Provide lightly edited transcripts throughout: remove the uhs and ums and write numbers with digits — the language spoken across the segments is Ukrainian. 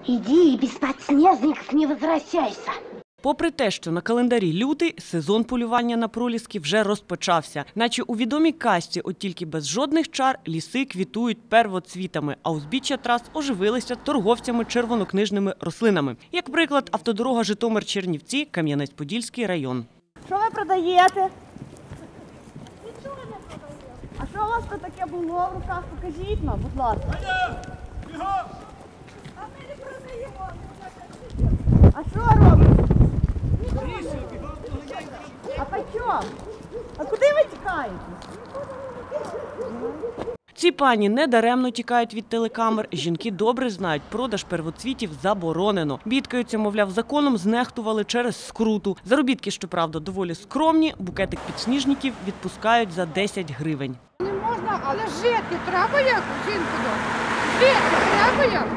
Иди и без подснежников не возвращайся. Попри те, що на календарі лютий, сезон полювання на пролісків вже розпочався. Наче у відомій казці, от тільки без жодних чар, ліси квітують первоцвітами, а узбіччя трас оживилися торговцями червонокнижними рослинами. Як приклад, автодорога Житомир-Чернівці, Кам'янець-Подільський район. Що ви продаєте? Нічого не продаємо. А що у вас тут таке було в руках? Покажіть нам, будь ласка. А ми не продаємо. А що робите? А по чому? А куди ви тікаєте? Ці пані недаремно тікають від телекамер. Жінки добре знають, продаж первоцвітів заборонено. Бідкаються, мовляв, законом знехтували через скруту. Заробітки, щоправда, доволі скромні. Букетик підсніжників відпускають за 10 гривень. Не можна, але жити треба як, жінку? Жити треба як?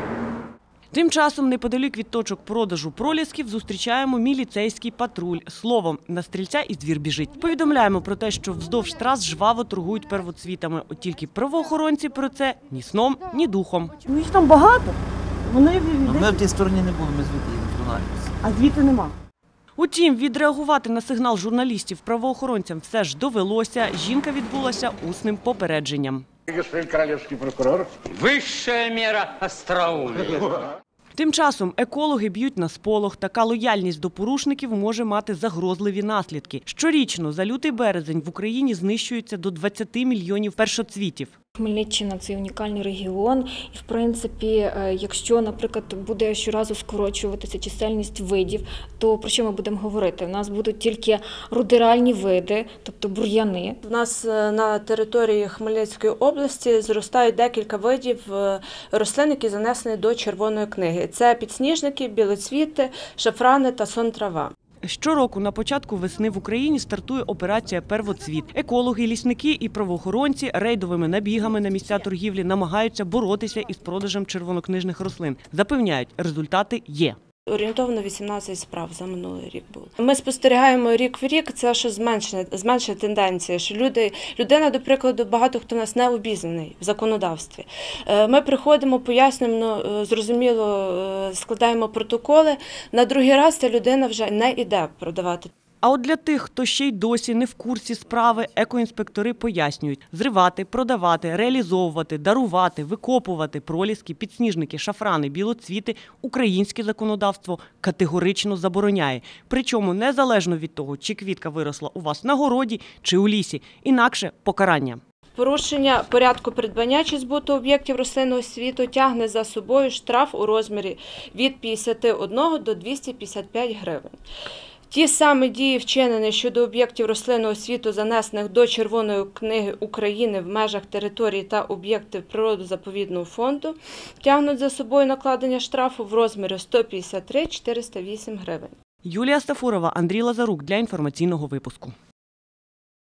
Тим часом неподалік від точок продажу пролісків зустрічаємо міліцейський патруль. Словом, на стрільця і звір біжить. Повідомляємо про те, що вздовж трас жваво торгують первоцвітами. От тільки правоохоронці про це ні сном, ні духом. Ну їх там багато. Вони Ми в тій стороні не були, ми звідти відзнаємося. А звідти нема. Утім, відреагувати на сигнал журналістів правоохоронцям все ж довелося. Жінка відбулася усним попередженням. Господин королевский прокурор. Высшая мера остроумия. Тим часом екологи б'ють на сполох. Така лояльність до порушників може мати загрозливі наслідки. Щорічно за лютий-березень в Україні знищується до 20 мільйонів першоцвітів. Хмельниччина – це унікальний регіон, і, в принципі, якщо, наприклад, буде щоразу скорочуватися чисельність видів, то про що ми будемо говорити? У нас будуть тільки рудеральні види, тобто бур'яни. У нас на території Хмельницької області зростають декілька видів рослин, які занесені до Червоної книги. Це підсніжники, білоцвіти, шафрани та сон-трава. Щороку на початку весни в Україні стартує операція «Первоцвіт». Екологи, лісники і правоохоронці рейдовими набігами на місця торгівлі намагаються боротися із продажем червонокнижних рослин. Запевняють, результати є. Орієнтовно 18 справ за минулий рік було. Ми спостерігаємо рік в рік, це що зменшення тенденції, що людина, до прикладу, багато хто в нас не обізнаний в законодавстві. Ми приходимо, пояснюємо, зрозуміло, складаємо протоколи, на другий раз ця людина вже не йде продавати. А от для тих, хто ще й досі не в курсі справи, екоінспектори пояснюють – зривати, продавати, реалізовувати, дарувати, викопувати проліски, підсніжники, шафрани, білоцвіти українське законодавство категорично забороняє. Причому незалежно від того, чи квітка виросла у вас на городі, чи у лісі. Інакше – покарання. Порушення порядку придбання чи збуту об'єктів рослинного світу тягне за собою штраф у розмірі від 51 до 255 гривень. Ті самі дії, вчинені щодо об'єктів рослинного світу, занесених до Червоної книги України в межах території та об'єктів природозаповідного фонду, тягнуть за собою накладення штрафу в розмірі 153-408 гривень. Юлія Стафурова, Андрій Лазарук для інформаційного випуску.